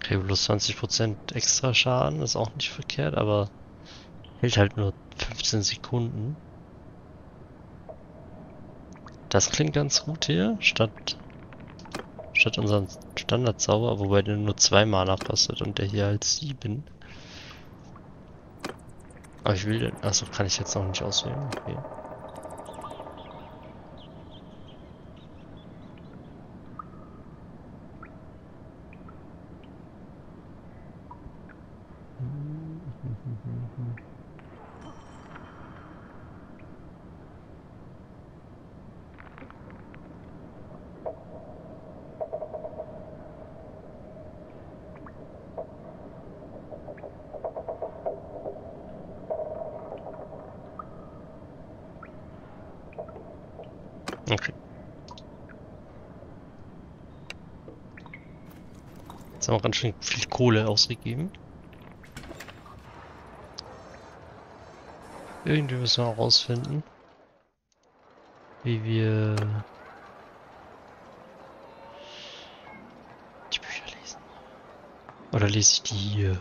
Okay, bloß 20% extra Schaden ist auch nicht verkehrt, aber hält halt nur 15 Sekunden. Das klingt ganz gut hier, statt unseren Standardzauber, wobei der nur 2 Mana kostet und der hier halt 7. Aber ich will den. Achso, kann ich jetzt noch nicht auswählen. Okay. Okay. Jetzt haben wir ganz schön viel Kohle ausgegeben. Irgendwie müssen wir herausfinden, wie wir die Bücher lesen. Oder lese ich die hier?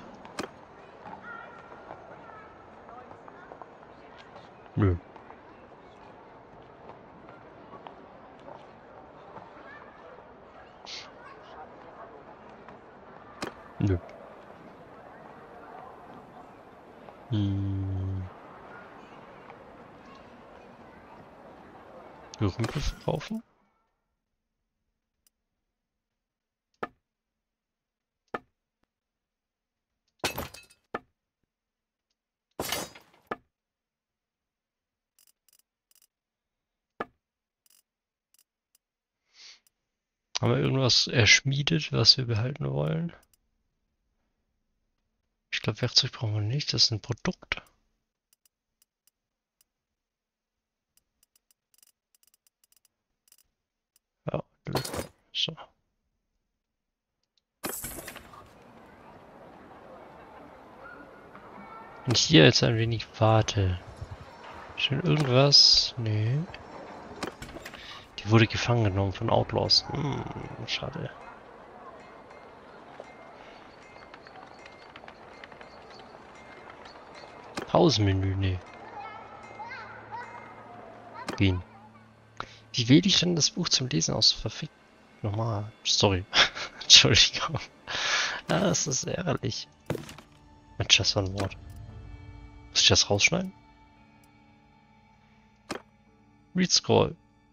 Nö. Nö. Hm. Gerümpel verkaufen? Haben wir irgendwas erschmiedet, was wir behalten wollen? Ich glaube, Werkzeug brauchen wir nicht. Das ist ein Produkt. Ja, nö. So. Und hier jetzt ein wenig Warte. Schon irgendwas? Nee. Die wurde gefangen genommen von Outlaws. Schade. Hausmenü, nee. Wien. Wie wähle ich denn das Buch zum Lesen aus? Verfickt. Nochmal. Sorry. Entschuldigung. Das ist ärgerlich. Mensch, das war ein Wort. Muss ich das rausschneiden? Read Scroll.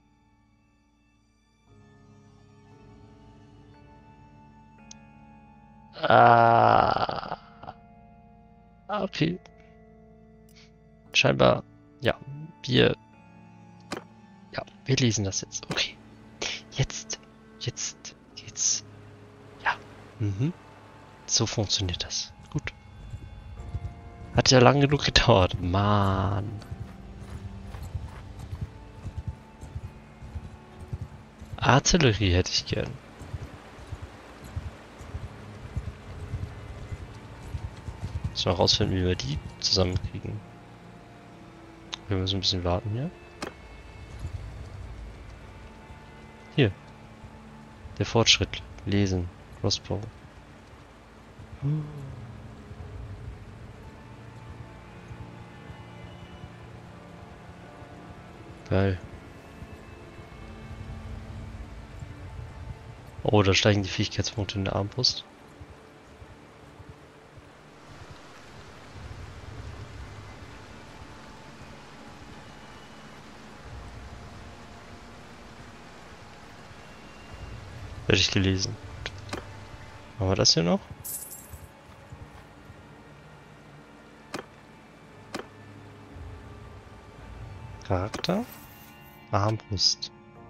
Ah, okay. Scheinbar, ja, wir, wir lesen das jetzt. Okay. Jetzt. Ja. Mhm. So funktioniert das. Gut. Hat ja lang genug gedauert. Mann. Artillerie hätte ich gern. Müssen wir rausfinden, wie wir die zusammenkriegen. Wir müssen ein bisschen warten hier. Hier. Der Fortschritt. Lesen. Crossbow. Geil. Oh, da steigen die Fähigkeitspunkte in der Armbrust. Werde ich gelesen. Machen wir das hier noch? Charakter? Armbrust.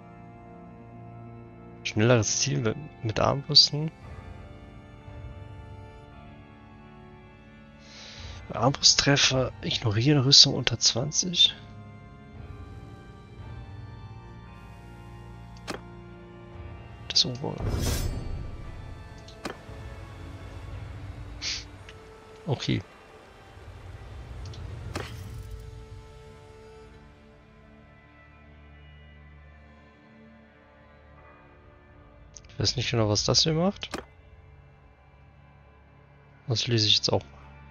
Schnelleres Ziel mit Armbrüsten. Armbrusttreffer. Ignoriere Rüstung unter 20. Das obere. Okay. Ich weiß nicht genau, was das hier macht. Das lese ich jetzt auch.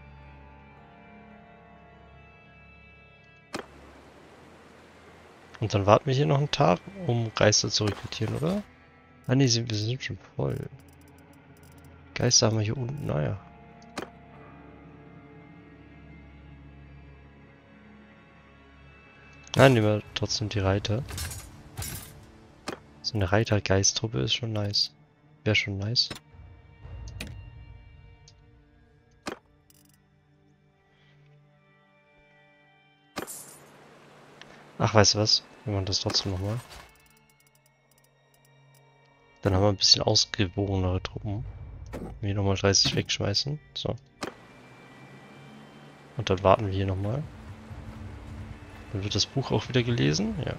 Und dann warten wir hier noch einen Tag, um Geister zu rekrutieren, oder? Ah ne, wir sind schon voll. Geister haben wir hier unten, naja. Nein, nehmen wir trotzdem die Reiter. So eine Reiter-Geist-Truppe ist schon nice. Wäre schon nice. Ach, weißt du was? Wir machen das trotzdem nochmal. Dann haben wir ein bisschen ausgewogenere Truppen. Hier nochmal 30 wegschmeißen. So. Und dann warten wir hier nochmal. Dann wird das Buch auch wieder gelesen. Ja.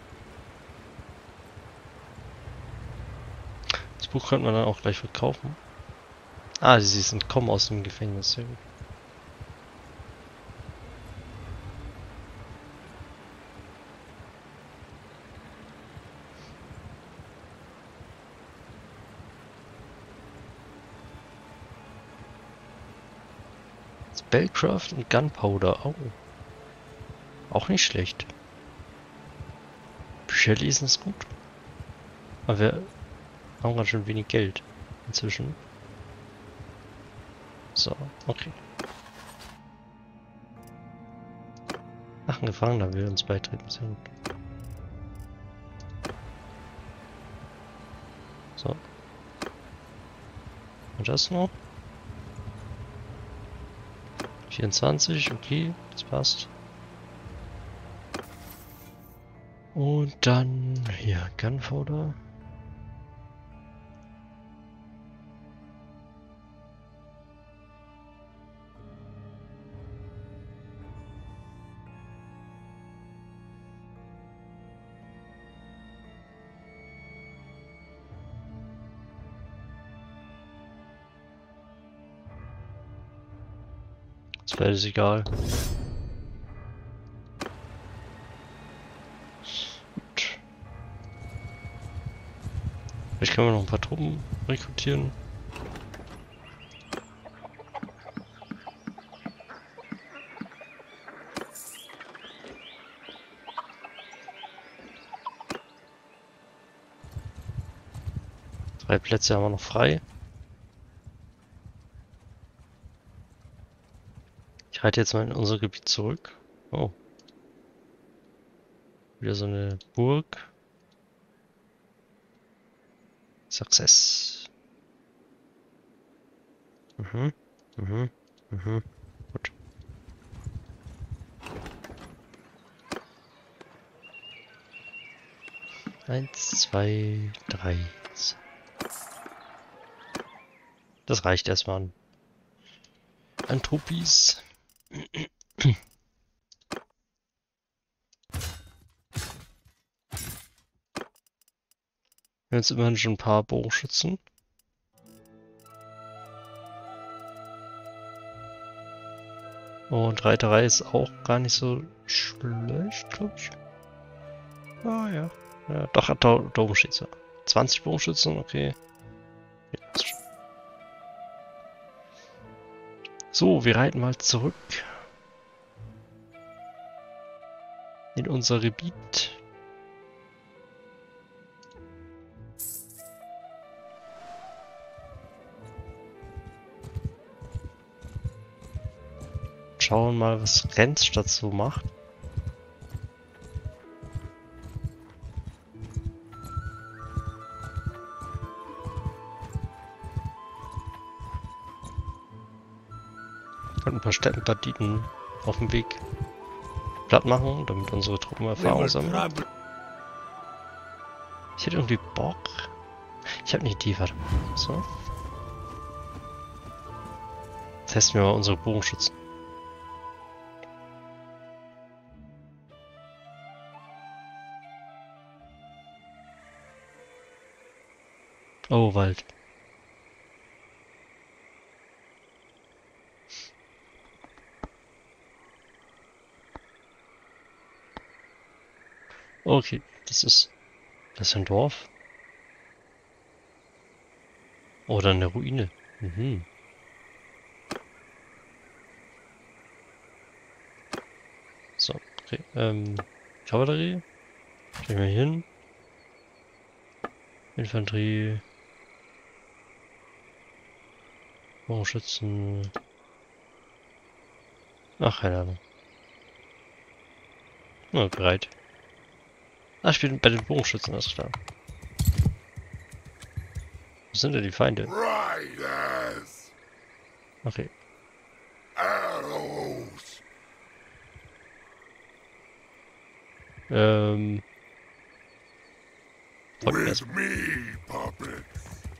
Das Buch könnte man dann auch gleich verkaufen. Ah, sie sind kommen aus dem Gefängnis. Sehr gut. Spellcraft und Gunpowder. Oh. Auch nicht schlecht. Bücher lesen ist gut. Aber wir haben ganz schön wenig Geld inzwischen. So, okay. Ach, ein Gefangener will uns beitreten. Sehr gut. So. Und das noch? 24, okay, das passt. Und dann hier Gunpowder. Ist beides egal. Gut. Vielleicht können wir noch ein paar Truppen rekrutieren. Drei Plätze haben wir noch frei. Ich reite jetzt mal in unser Gebiet zurück. Oh. Wieder so eine Burg. Success. Mhm. Mhm. Mhm. Gut. Eins, zwei, drei. Das reicht erstmal an Truppis. Wir haben jetzt immerhin schon ein paar Bogenschützen. Und Reiterei ist auch gar nicht so schlecht, glaube ich. Ah ja. Ja, doch, hat Bogenschütze. 20 Bogenschützen, okay. Ja, ist schon. So, wir reiten mal zurück in unser Gebiet. Schauen mal, was Rennstadt so macht. Könnten ein paar Städtenbanditen auf dem Weg platt machen, damit unsere Truppen Erfahrung sammeln. Ich hätte irgendwie Bock. Ich habe eine Idee, warte mal. So. Testen wir mal unsere Bogenschützen. Oh, Wald. Okay, das ist ein Dorf. Oder eine Ruine. Mhm. Okay, Kavallerie. Stellen wir hier hin. Infanterie. Bogenschützen. Ach, keine Ahnung. Oh, bereit. Ah, ich bin bei den Bogenschützen, alles klar. Wo sind denn die Feinde? Riders, Okay. arrows, Folgt mir with erstmal. me, puppets.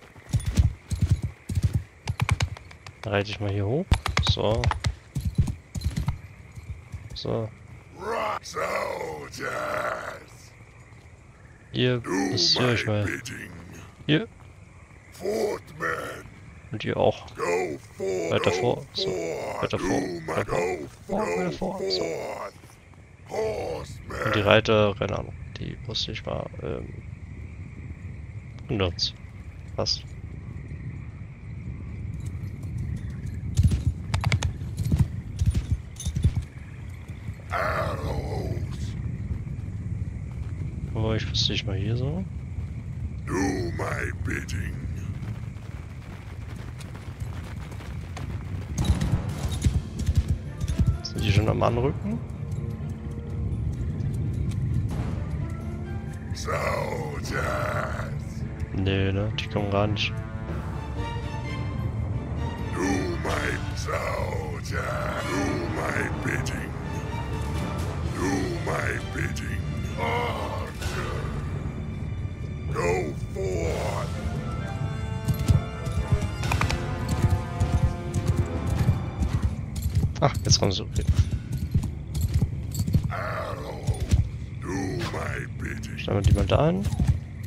Dann reite ich mal hier hoch. So. So. Soldiers, Ihr do müsst ihr euch my mal. bidding. Hier. Footmen, Und ihr auch. go forth, Weiter oh vor. So. forth, Weiter vor. do my Weiter vor. go, Weiter go vor. So. forth. Und die Horsemen, Reiter, keine Ahnung. Die wusste ich mal, hinter uns. Passt. arrows, Aber ich wusste ich mal hier so. do my bidding. Sind die schon am Anrücken? Soldiers, Nee, ne? Die kommen gar nicht. do my soldier, do my bidding. Do my bidding. Archer, go forth. Ach, jetzt kommen sie. Okay. Arrow, do my bidding. Stellen wir die mal da hin.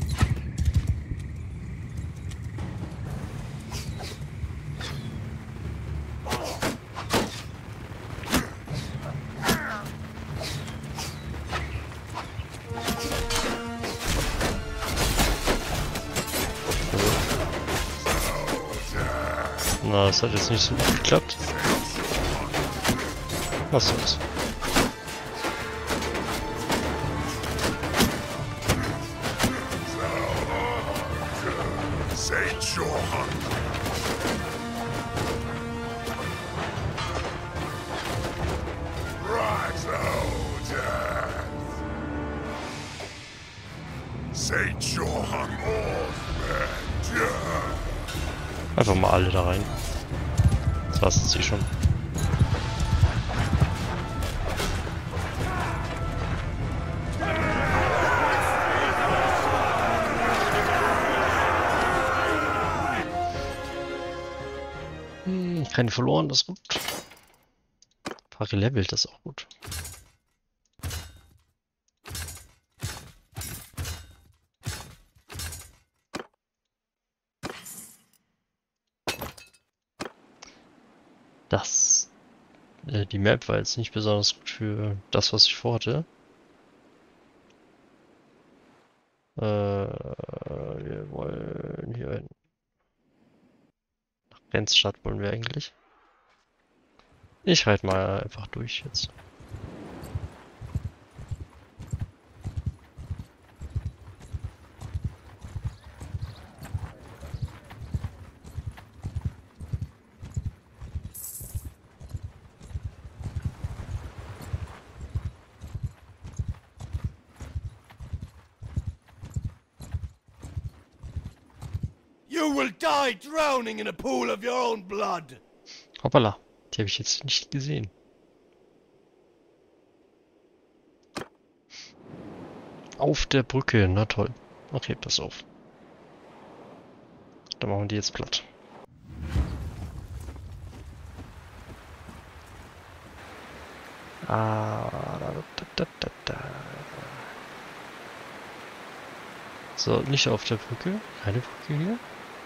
Na, das hat jetzt nicht so gut geklappt. Was soll's? Sate your hunger. Right, soldiers. Sate your hunger, man. Einfach mal alle da rein. Das war's jetzt hier schon. Keine verloren, das ist gut. Ein paar gelevelt, das ist auch gut. Die Map war jetzt nicht besonders gut für das, was ich vorhatte. Wir wollen hier hin. Nach Grenzstadt wollen wir eigentlich. Ich reite mal einfach durch jetzt. You will die drowning in a pool of your own blood. Hoppala, die habe ich jetzt nicht gesehen. Auf der Brücke, na toll. Okay, pass auf. Dann machen wir die jetzt platt. So, nicht auf der Brücke. Keine Brücke hier.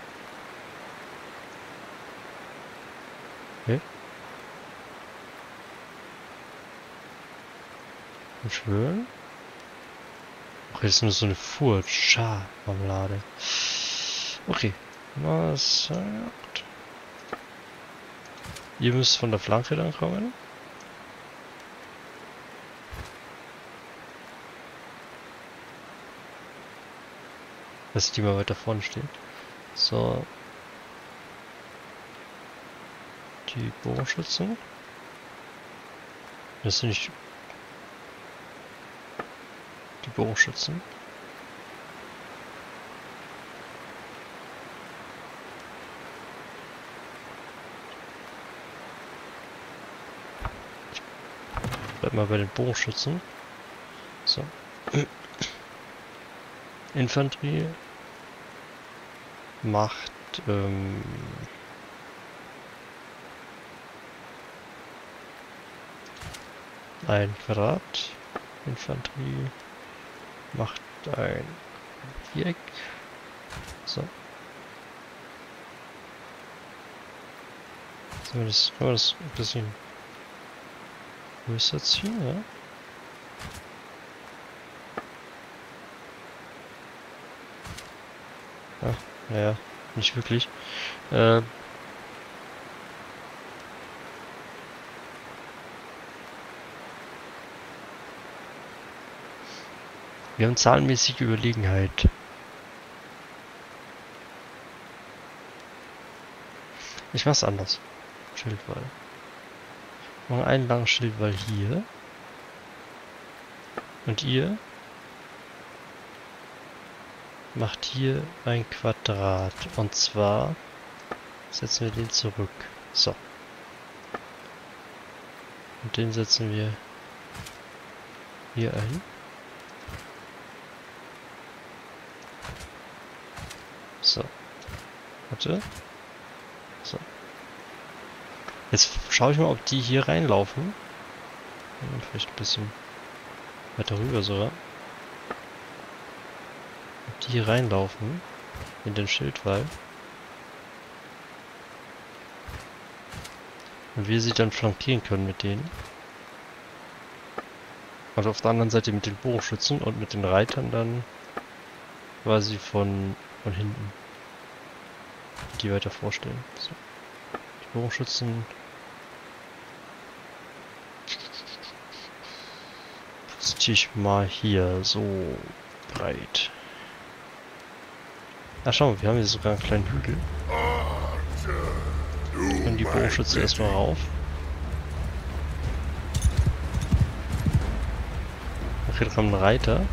Okay. Schwören. Ach, jetzt ist nur so eine Furt. Marmelade. Okay. Was sagt? Ihr müsst von der Flanke dann kommen. Dass die mal weiter vorne stehen. So. Die Bogenschützen. Das sind nicht die Bogenschützen. Bleib mal bei den Bogenschützen. So. Infanterie macht ein Quadrat. Infanterie macht ein Viereck. So. Können wir das ein bisschen größer ziehen, ja? Ach, naja, nicht wirklich. Wir haben zahlenmäßige Überlegenheit. Ich mach's anders. Schildwall. Wir machen einen langen Schildwall hier. Und ihr macht hier ein Quadrat. Und zwar setzen wir den zurück. So. Und den setzen wir hier ein. So. Warte. So. Jetzt schaue ich mal, ob die hier reinlaufen. Vielleicht ein bisschen weiter rüber sogar. Ob die hier reinlaufen. In den Schildwall. Und wir sie dann flankieren können mit denen. Also auf der anderen Seite mit den Bogenschützen und mit den Reitern dann quasi von hinten die weiter vorstellen. So. Die Bogenschützen positioniere ich mal hier so breit. Ach schau mal, wir haben hier sogar einen kleinen Hügel. Und die Bogenschützen erstmal rauf. Ach, hier kommt ein Reiter.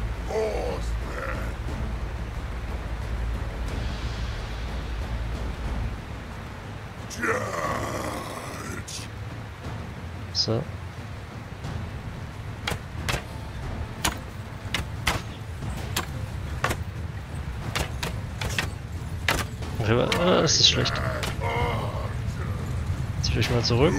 So. Okay, das ist schlecht. Zieh euch mal zurück.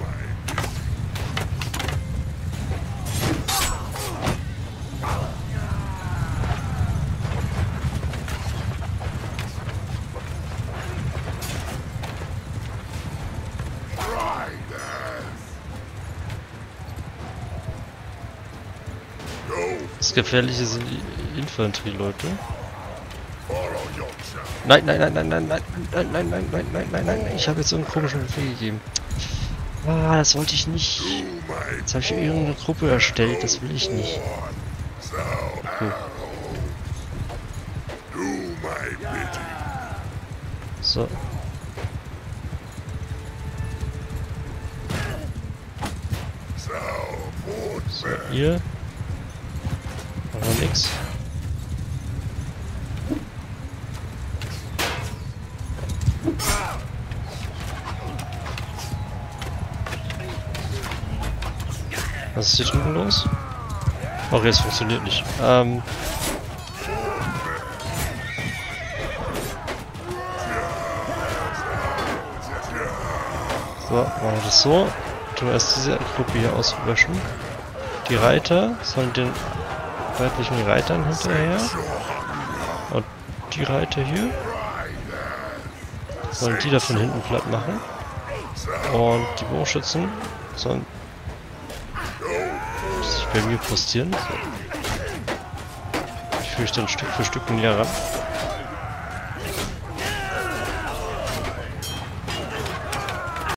Das Gefährliche sind die Infanterie-Leute. Nein, nein, nein, nein, nein, nein, nein, nein, nein, nein, nein, nein, nein, ich habe jetzt so einen komischen Befehl gegeben. Ah, das wollte ich nicht. Jetzt habe ich irgendeine Gruppe erstellt, das will ich nicht. Okay. So. So, ihr. Machen wir nix. Was ist hier drüben los? Okay, es funktioniert nicht. So, machen wir das so. Tun wir erst diese Gruppe hier auslöschen. Die Reiter sollen den weiblichen Reitern hinterher. Und die Reiter hier sollen die da von hinten platt machen. Und die Bogenschützen sollen sich bei mir postieren. Ich führe dann Stück für Stück näher ran.